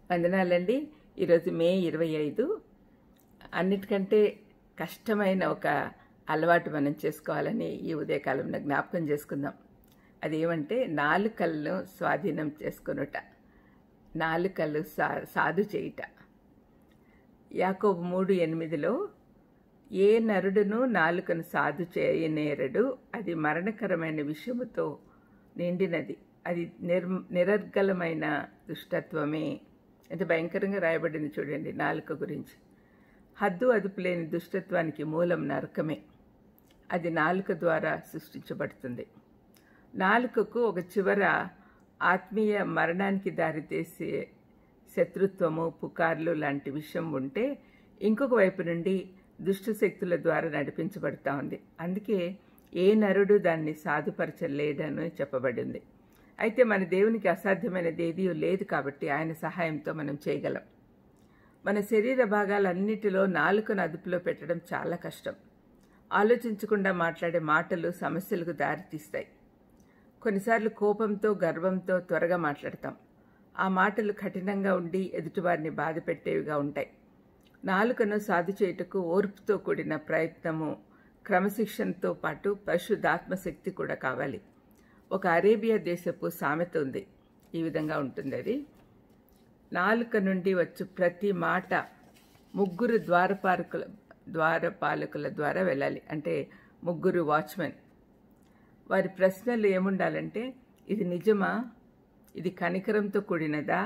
వందనాలండి. ఈరోజు మే 25. అన్నిటికంటే కష్టమైన ఒక అలవాటు మనం చేసుకోవాలని ఈ ఉదయకాలంలో జ్ఞాపకం చేసుకుందాం. అదేమంటే నాలుకలను స్వాధీనం చేసుకొనుట, నాలుకలు సాధు చేయుట. యాకోబు 3:8లో ఏ నరుడును నాలుకను సాధు చేయనేరడు, అది మరణకరమైన విషయముతో నిండినది, అది నిరర్గళమైన దుష్టత్వమే. ఎంత భయంకరంగా రాయబడింది చూడండి నాలుక గురించి. హద్దు అదుపు లేని దుష్టత్వానికి మూలం నరకమే. అది నాలుక ద్వారా సృష్టించబడుతుంది. నాలుకకు ఒక చివర ఆత్మీయ మరణానికి దారితీసే శత్రుత్వము, పుకార్లు లాంటి విషయం ఉంటే, ఇంకొక వైపు నుండి దుష్ట శక్తుల ద్వారా నడిపించబడతా ఉంది. అందుకే ఏ నరుడు దాన్ని సాధుపరచలేడని చెప్పబడింది. అయితే మన దేవునికి అసాధ్యమైనది ఏదీ లేదు కాబట్టి ఆయన సహాయంతో మనం చేయగలం. మన శరీర భాగాలన్నిటిలో నాలుకను అదుపులో పెట్టడం చాలా కష్టం. ఆలోచించకుండా మాట్లాడే మాటలు సమస్యలకు దారితీస్తాయి. కొన్నిసార్లు కోపంతో, గర్వంతో త్వరగా మాట్లాడతాం. ఆ మాటలు కఠినంగా ఉండి ఎదుటివారిని బాధ పెట్టేవిగా ఉంటాయి. నాలుకను సాధు చేయుటకు ఓర్పుతో కూడిన ప్రయత్నము, క్రమశిక్షణతో పాటు పరిశుద్ధాత్మశక్తి కూడా కావాలి. ఒక అరేబియా దేశపు సామెత ఉంది, ఈ విధంగా ఉంటుంది అది: నాలుక నుండి వచ్చు ప్రతి మాట ముగ్గురు ద్వారపాలకుల ద్వారా వెళ్ళాలి. అంటే ముగ్గురు వాచ్మెన్. వారి ప్రశ్నలు ఏముండాలంటే, ఇది నిజమా, ఇది కనికరంతో కూడినదా,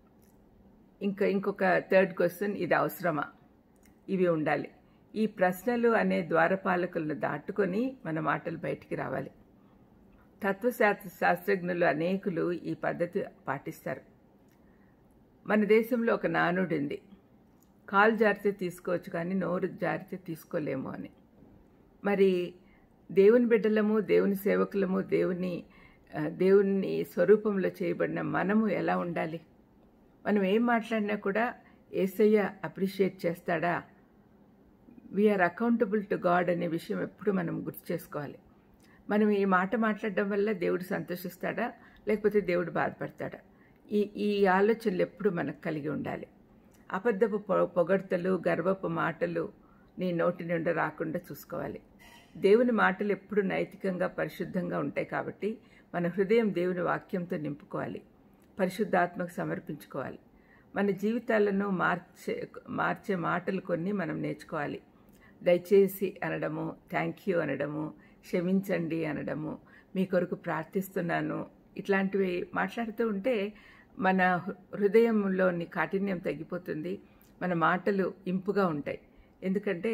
ఇంకొక థర్డ్ క్వశ్చన్, ఇది అవసరమా, ఇవి ఉండాలి. ఈ ప్రశ్నలు అనే ద్వారపాలకులను దాటుకొని మన మాటలు బయటికి రావాలి. శాస్త్రజ్ఞులు అనేకులు ఈ పద్ధతి పాటిస్తారు. మన దేశంలో ఒక నానుడు ఉంది, కాలు జారితే తీసుకోవచ్చు కానీ నోరు జారితే తీసుకోలేము అని. మరి దేవుని బిడ్డలము, దేవుని సేవకులము, దేవుని స్వరూపంలో చేయబడిన మనము ఎలా ఉండాలి? మనం ఏం మాట్లాడినా కూడా యేసయ్య అప్రిషియేట్ చేస్తాడా? వీఆర్ అకౌంటబుల్ టు గాడ్ అనే విషయం ఎప్పుడు మనం గుర్తు చేసుకోవాలి. మనం ఈ మాట మాట్లాడడం వల్ల దేవుడు సంతోషిస్తాడా, లేకపోతే దేవుడు బాధపడతాడా? ఈ ఆలోచనలు ఎప్పుడు మనకు కలిగి ఉండాలి. అబద్ధపు పొగడ్తలు, గర్వపు మాటలు నీ నోటి నుండి రాకుండా చూసుకోవాలి. దేవుని మాటలు ఎప్పుడు నైతికంగా, పరిశుద్ధంగా ఉంటాయి కాబట్టి మన హృదయం దేవుని వాక్యంతో నింపుకోవాలి, పరిశుద్ధాత్మకు సమర్పించుకోవాలి. మన జీవితాలను మార్చే మాటలు కొన్ని మనం నేర్చుకోవాలి. దయచేసి అనడము, థ్యాంక్ యూ అనడము, క్షమించండి అనడము, మీ కొరకు ప్రార్థిస్తున్నాను, ఇట్లాంటివి మాట్లాడుతూ ఉంటే మన హృదయంలోని కాఠిన్యం తగ్గిపోతుంది. మన మాటలు ఇంపుగా ఉంటాయి. ఎందుకంటే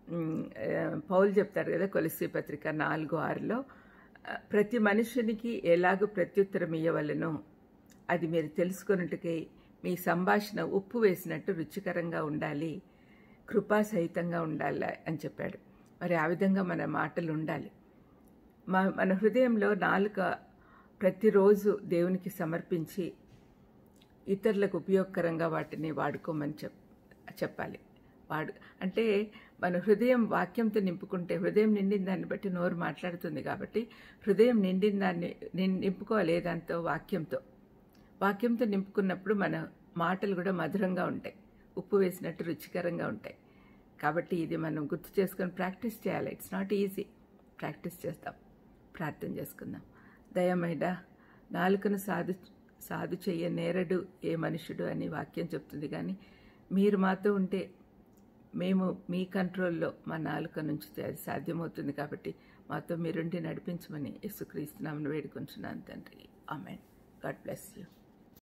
పౌలు చెప్తారు కదా, కొలస్సీ పత్రిక 4:6లో, ప్రతి మనుషునికి ఎలాగూ ప్రత్యుత్తరం ఇయ్యవలెనో అది మీరు తెలుసుకొనుటకై మీ సంభాషణ ఉప్పు వేసినట్టు రుచికరంగా ఉండాలి, కృపాసహితంగా ఉండాలి అని చెప్పాడు. మరి ఆ విధంగా మన మాటలు ఉండాలి. మన హృదయంలో నాలుక ప్రతిరోజు దేవునికి సమర్పించి ఇతరులకు ఉపయోగకరంగా వాటిని వాడుకోమని చెప్పాలి. అంటే మన హృదయం వాక్యంతో నింపుకుంటే, హృదయం నిండిన దాన్ని బట్టి నోరు మాట్లాడుతుంది కాబట్టి హృదయం నిండిన దాన్ని నింపుకోవాలి. దాంతో వాక్యంతో నింపుకున్నప్పుడు మన మాటలు కూడా మధురంగా ఉంటాయి, ఉప్పు వేసినట్టు రుచికరంగా ఉంటాయి. కాబట్టి ఇది మనం గుర్తు చేసుకొని ప్రాక్టీస్ చేయాలి. It's not easy. ప్రాక్టీస్ చేస్తాం. ప్రార్థన చేసుకుందాం. దయమైడ, నాలుకను సాధు చెయ్య నేరడు ఏ మనుషుడు అని వాక్యం చెప్తుంది. కానీ మీరు మాతో ఉంటే, మేము మీ కంట్రోల్లో మా నాలుక నుంచితే అది సాధ్యమవుతుంది. కాబట్టి మాతో మీరుండి నడిపించమని యేసుక్రీస్తు నామమున వేడుకొంచున్నాను తండ్రి. ఆమేన్. God bless you.